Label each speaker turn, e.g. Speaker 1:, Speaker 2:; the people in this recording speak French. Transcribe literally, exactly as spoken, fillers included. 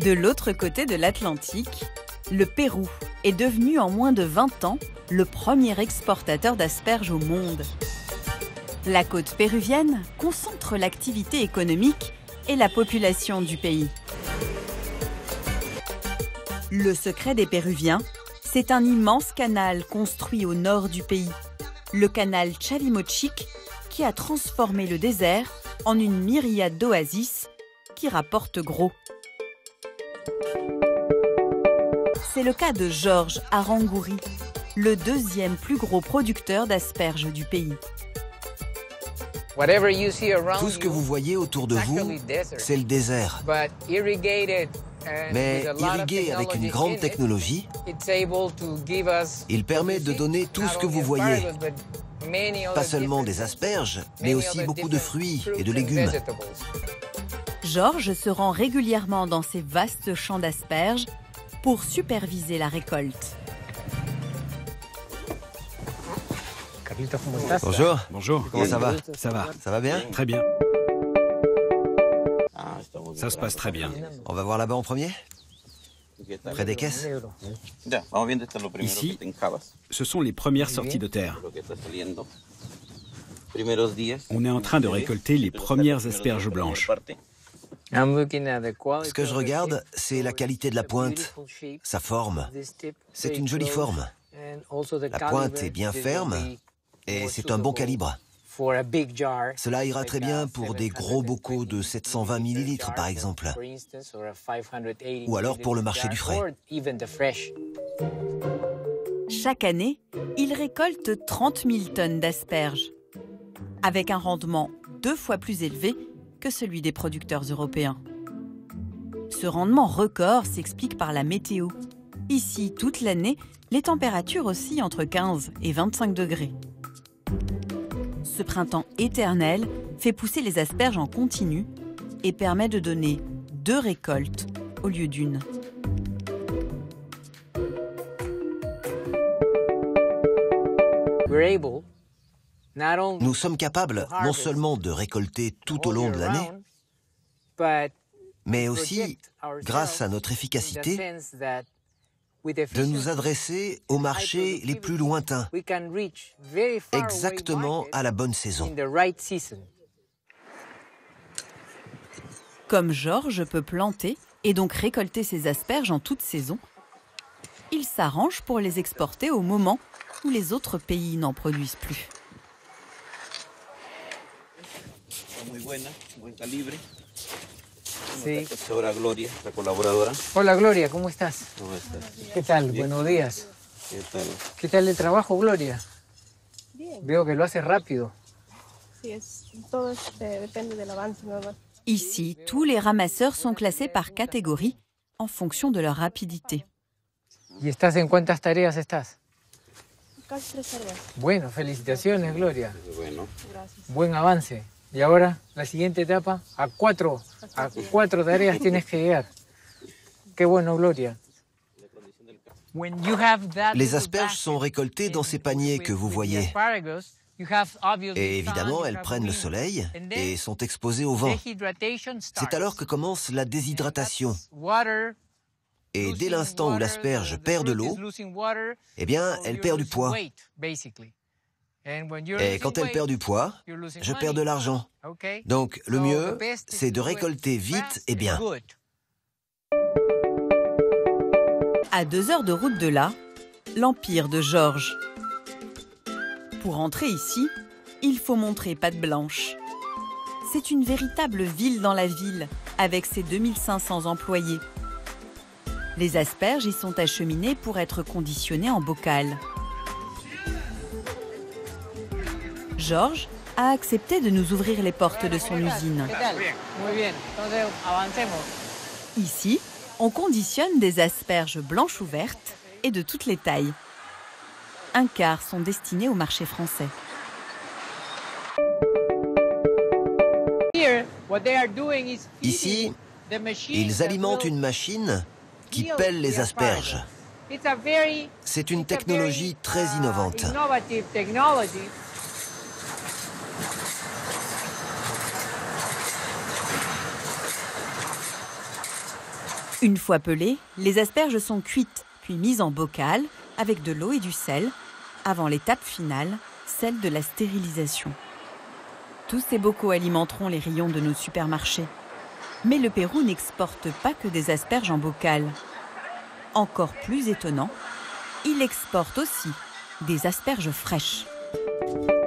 Speaker 1: De l'autre côté de l'Atlantique, le Pérou est devenu en moins de vingt ans le premier exportateur d'asperges au monde. La côte péruvienne concentre l'activité économique et la population du pays. Le secret des Péruviens, c'est un immense canal construit au nord du pays, le canal Chalimochic, qui a transformé le désert en une myriade d'oasis qui rapportent gros. C'est le cas de Georges Arangouri, le deuxième plus gros producteur d'asperges du pays.
Speaker 2: Tout ce que vous voyez autour de vous, c'est le désert. Mais irrigué avec une grande technologie, il permet de donner tout ce que vous voyez. Pas seulement des asperges, mais aussi beaucoup de fruits et de légumes.
Speaker 1: Georges se rend régulièrement dans ces vastes champs d'asperges pour superviser la récolte.
Speaker 2: Bonjour.
Speaker 3: Bonjour.
Speaker 2: Comment ça va?
Speaker 3: Ça va.
Speaker 2: Ça va bien?
Speaker 3: Très bien. Ça se passe très bien.
Speaker 2: On va voir là-bas en premier? Près des caisses?
Speaker 3: Ici, ce sont les premières sorties de terre. On est en train de récolter les premières asperges blanches.
Speaker 2: Ce que je regarde, c'est la qualité de la pointe, sa forme. C'est une jolie forme. La pointe est bien ferme et c'est un bon calibre. Cela ira très bien pour des gros bocaux de sept cent vingt millilitres, par exemple. Ou alors pour le marché du frais.
Speaker 1: Chaque année, il récolte trente mille tonnes d'asperges, avec un rendement deux fois plus élevé que celui des producteurs européens. Ce rendement record s'explique par la météo. Ici, toute l'année, les températures oscillent entre quinze et vingt-cinq degrés. Ce printemps éternel fait pousser les asperges en continu et permet de donner deux récoltes au lieu d'une.
Speaker 2: Nous sommes capables non seulement de récolter tout au long de l'année, mais aussi, grâce à notre efficacité, de nous adresser aux marchés les plus lointains, exactement à la bonne saison.
Speaker 1: Comme Georges peut planter et donc récolter ses asperges en toute saison, il s'arrange pour les exporter au moment où les autres pays n'en produisent plus.
Speaker 4: Sí. Hola Gloria, la colaboradora. Hola Gloria, ¿cómo estás? ¿Cómo estás? ¿Qué tal? Bien. Buenos días. ¿Qué tal? ¿Qué tal el trabajo, Gloria? Bien. Veo que lo hace rápido.
Speaker 5: Sí, es, todo este, depende del avance, ¿no?
Speaker 1: Ici, tous les ramasseurs sont classés par catégorie en fonction de leur rapidité.
Speaker 4: ¿Y estás en cuántas tareas estás?
Speaker 5: Casi tres tareas.
Speaker 4: Bueno, felicitaciones, Gloria.
Speaker 5: Bueno. Gracias.
Speaker 4: Buen avance. Y ahora, la siguiente etapa, a cuatro, a cuatro tareas tienes que llegar. Qué bueno, Gloria.
Speaker 2: Les asperges sont récoltées dans ces paniers que vous voyez. Et évidemment, elles prennent le soleil et sont exposées au vent. C'est alors que commence la déshydratation. Et dès l'instant où l'asperge perd de l'eau, eh bien, elle perd du poids. Et quand elle perd du poids, je perds de l'argent. Donc, le mieux, c'est de récolter vite et bien.
Speaker 1: À deux heures de route de là, l'empire de Georges. Pour entrer ici, il faut montrer patte blanche. C'est une véritable ville dans la ville, avec ses deux mille cinq cents employés. Les asperges y sont acheminées pour être conditionnées en bocal. Georges a accepté de nous ouvrir les portes de son usine. Ici, on conditionne des asperges blanches ou vertes et de toutes les tailles. Un quart sont destinés au marché français.
Speaker 2: Ici, ils alimentent une machine qui pèle les asperges. C'est une technologie très innovante.
Speaker 1: Une fois pelées, les asperges sont cuites, puis mises en bocal avec de l'eau et du sel, avant l'étape finale, celle de la stérilisation. Tous ces bocaux alimenteront les rayons de nos supermarchés. Mais le Pérou n'exporte pas que des asperges en bocal. Encore plus étonnant, il exporte aussi des asperges fraîches.